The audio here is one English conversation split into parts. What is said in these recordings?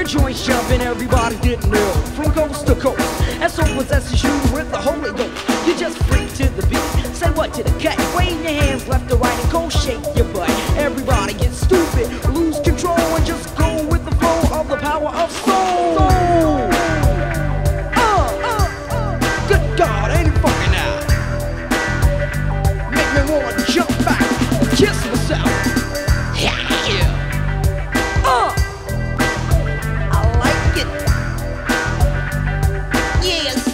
The joint's jumping, everybody getting ill from coast to coast. And so possesses you with the Holy Ghost. You just freak to the beat, say what to the cut. Wave your hands left to right and go shake your butt. Everybody gets stupid, lose control, and just go with the flow of the power of soul. Good God, ain't it funky now? Make me wanna jump back, kiss myself. Yeah. I like it. Yes.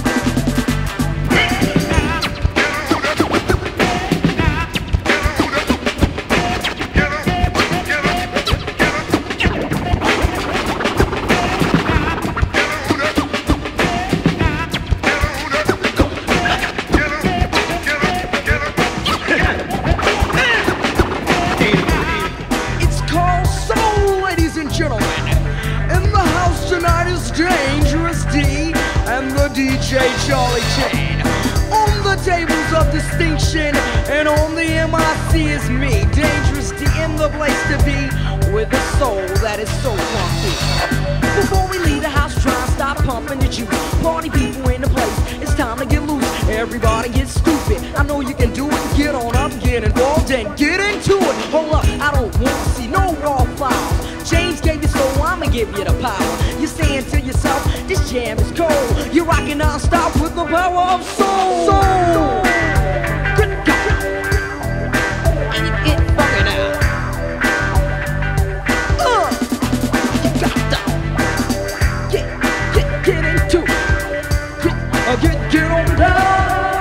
Dangerous D and the DJ Charlie Chain. On the tables of distinction and on the MIC is me, Dangerous D in the place to be, with a soul that is so funky. Before we leave the house, try and stop pumping the juice. Party people in the place, it's time to get loose. Everybody get stupid, I know you can do it. Get on up, get involved and get into it. Hold up, I don't want to see no wallflowers. James gave you soul, I'ma give you the power. You're saying to yourself, this jam is cold. You're rocking non-stop with the power of soul. Good God. Ain't it funky now? You got to get into it. Get on down.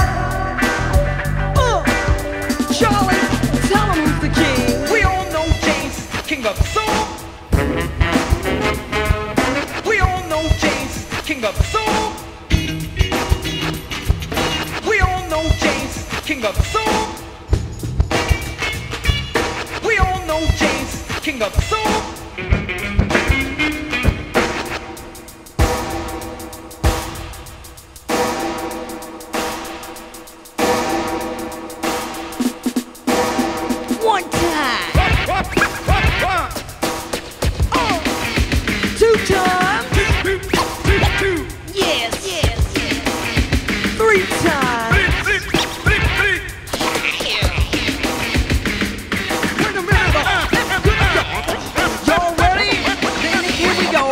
Charlie, tell him who's the king. We all know James is the king of soul. King of soul. We all know James is the king of soul. We all know James is the king of soul. One time. Two times. Three times. Wait a minute. Y'all ready? Then here we go.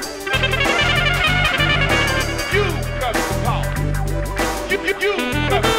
You